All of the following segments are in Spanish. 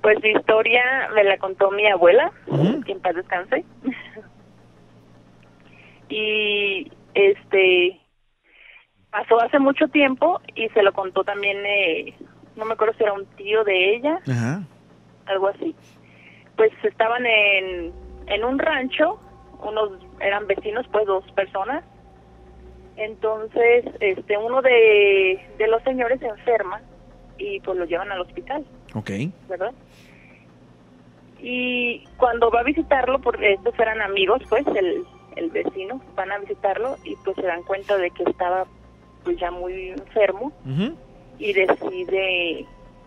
Pues la historia me la contó mi abuela, que en paz descanse. Y pasó hace mucho tiempo y se lo contó también, no me acuerdo si era un tío de ella, algo así. Pues estaban en un rancho, eran vecinos, pues 2 personas. Entonces, uno de los señores se enferma y pues lo llevan al hospital. Okay. ¿Verdad? Y cuando va a visitarlo, porque estos eran amigos, pues el vecino, van a visitarlo y pues se dan cuenta de que estaba pues ya muy enfermo y decide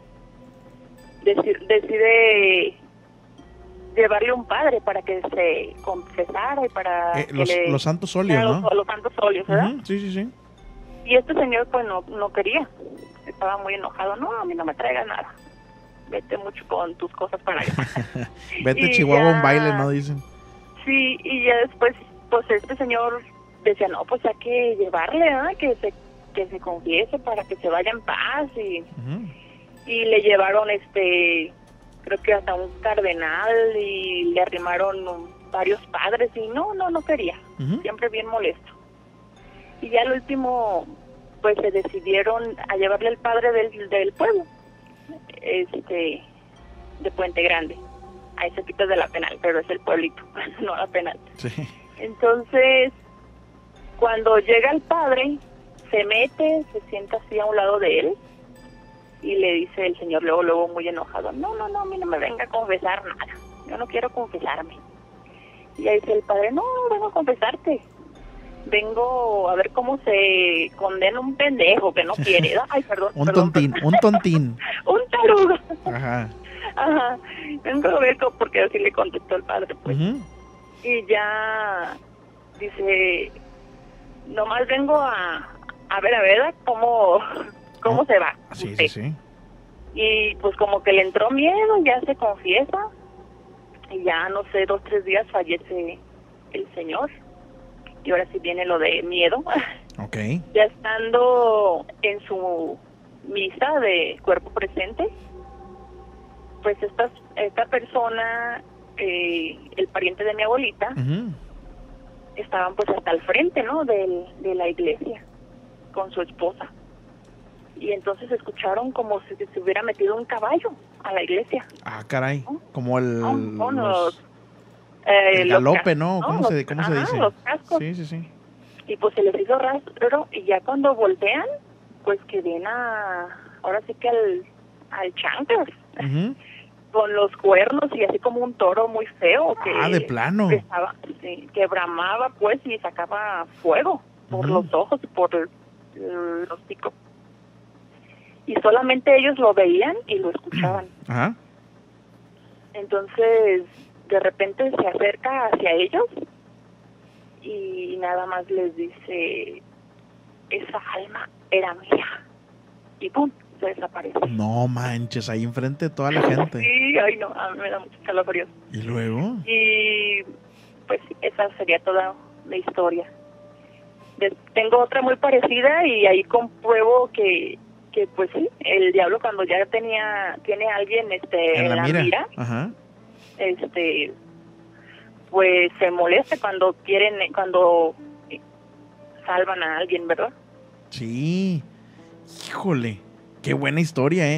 llevarle un padre para que se confesara y para los santos óleos, ¿no? Los santos óleos, ¿verdad? Sí. Y este señor pues no quería, estaba muy enojado. No, a mí no me traigas nada, vete mucho con tus cosas para allá. Vete Chihuahua a un baile, ¿no? Dicen. Sí, y ya después pues este señor decía, no, pues hay que llevarle, que se confiese para que se vaya en paz. Y le llevaron creo que hasta un cardenal y le arrimaron varios padres y no quería, siempre bien molesto. Y ya al último pues se decidieron a llevarle el padre del pueblo, de Puente Grande, ahí cerquita de la Penal, pero es el pueblito, no la Penal. Sí. Entonces cuando llega el padre, se mete, se sienta así a un lado de él y le dice el señor luego muy enojado, no, a mí no me venga a confesar nada, yo no quiero confesarme. Y ahí dice el padre, no vengo a confesarte, vengo a ver cómo se condena un pendejo que no quiere. Ay, perdón. Un tontín. Un tarugo. Ajá. Vengo a ver porque así le contestó el padre, pues. Y ya dice, nomás vengo a ver cómo se va. Sí. Y pues como que le entró miedo, ya se confiesa y ya no sé, 2, 3 días fallece el señor. Y ahora sí viene lo de miedo. Okay. Ya estando en su misa de cuerpo presente, pues esta persona, el pariente de mi abuelita, estaban pues hasta el frente, ¿no? de la iglesia con su esposa. Y entonces escucharon como si se hubiera metido un caballo a la iglesia. Ah, caray. ¿No? Como el los galope, ¿no? ¿Cómo se dice? Los cascos. Sí. Y pues se les hizo raro y ya cuando voltean, pues que ven ahora sí que al chanclas, con los cuernos y así como un toro muy feo. De plano. Que bramaba pues y sacaba fuego por los ojos y por los picos. Y solamente ellos lo veían y lo escuchaban. Entonces, de repente se acerca hacia ellos y nada más les dice, esa alma era mía. Y ¡pum!, se desaparece. No manches, ahí enfrente de toda la gente. Sí, ay no, a mí me da mucho calofrío. ¿Y luego? Y pues esa sería toda la historia. Tengo otra muy parecida y ahí compruebo que pues sí, el diablo cuando ya tiene a alguien en la mira. Pues se molesta cuando salvan a alguien, ¿verdad? Sí. Híjole, qué buena historia,